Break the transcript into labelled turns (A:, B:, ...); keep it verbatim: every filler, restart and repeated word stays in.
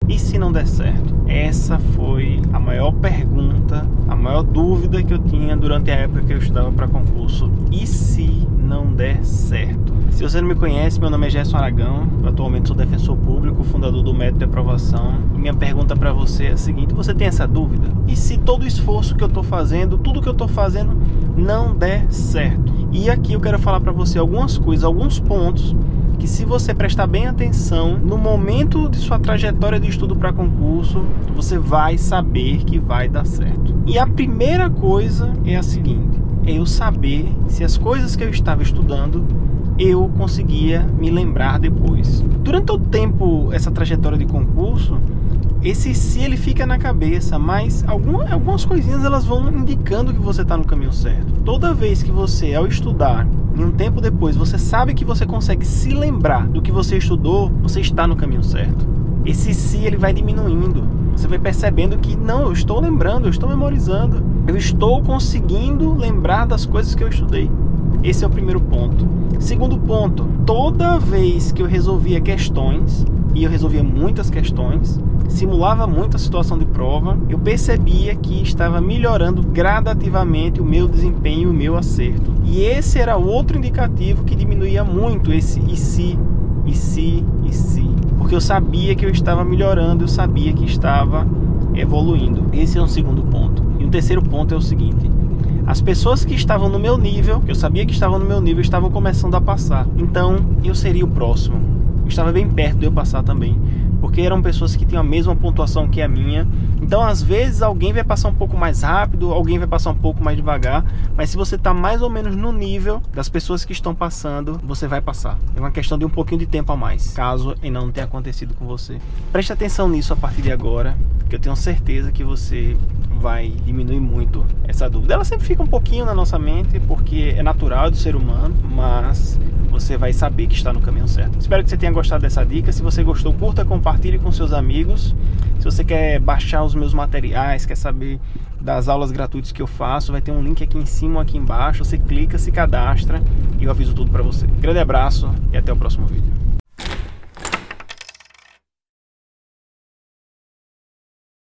A: E se não der certo? Essa foi a maior pergunta, a maior dúvida que eu tinha durante a época que eu estudava para concurso. E se não der certo? Se você não me conhece, meu nome é Gerson Aragão, eu atualmente sou defensor público, fundador do Método de Aprovação. E minha pergunta para você é a seguinte: você tem essa dúvida? E se todo o esforço que eu estou fazendo, tudo que eu estou fazendo não der certo? E aqui eu quero falar para você algumas coisas, alguns pontos que, se você prestar bem atenção no momento de sua trajetória de estudo para concurso, você vai saber que vai dar certo. E a primeira coisa é a seguinte: é eu saber se as coisas que eu estava estudando eu conseguia me lembrar depois. Durante todo o tempo, essa trajetória de concurso, esse se ele fica na cabeça, mas algumas, algumas coisinhas elas vão indicando que você está no caminho certo. Toda vez que você, ao estudar, e um tempo depois, você sabe que você consegue se lembrar do que você estudou, você está no caminho certo. Esse se ele vai diminuindo. Você vai percebendo que não, eu estou lembrando, eu estou memorizando, eu estou conseguindo lembrar das coisas que eu estudei. Esse é o primeiro ponto. Segundo ponto, toda vez que eu resolvia questões, e eu resolvia muitas questões, simulava muito a situação de prova, eu percebia que estava melhorando gradativamente o meu desempenho, o meu acerto. E esse era outro indicativo que diminuía muito esse e se, e se, e se. Porque eu sabia que eu estava melhorando, eu sabia que estava evoluindo. Esse é um segundo ponto. E o terceiro ponto é o seguinte: as pessoas que estavam no meu nível, que eu sabia que estavam no meu nível, estavam começando a passar. Então, eu seria o próximo. Eu estava bem perto de eu passar também, porque eram pessoas que tinham a mesma pontuação que a minha. Então, às vezes, alguém vai passar um pouco mais rápido, alguém vai passar um pouco mais devagar, mas se você está mais ou menos no nível das pessoas que estão passando, você vai passar. É uma questão de um pouquinho de tempo a mais, caso ainda não tenha acontecido com você. Preste atenção nisso a partir de agora, que eu tenho certeza que você vai diminuir muito essa dúvida. Ela sempre fica um pouquinho na nossa mente, porque é natural do ser humano, mas você vai saber que está no caminho certo. Espero que você tenha gostado dessa dica. Se você gostou, curta, compartilhe com seus amigos. Se você quer baixar os meus materiais, quer saber das aulas gratuitas que eu faço, vai ter um link aqui em cima ou aqui embaixo. Você clica, se cadastra e eu aviso tudo para você. Grande abraço e até o próximo vídeo.